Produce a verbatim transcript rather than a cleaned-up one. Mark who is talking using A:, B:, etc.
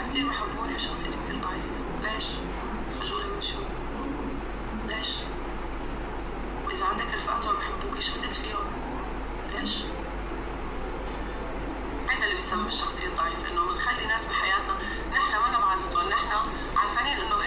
A: أنا كتير بحبوني وشخصيتي كتير ضعيفة، ليش؟ خجولة من شو؟ ليش؟ وإذا عندك رفقات وما بحبوك إيش بدك فيهم؟ ليش؟ هيدا اللي بيسبب الشخصية الضعيفة، إنه بنخلي ناس بحياتنا نحن منا معزتهم، نحن عارفانين إنه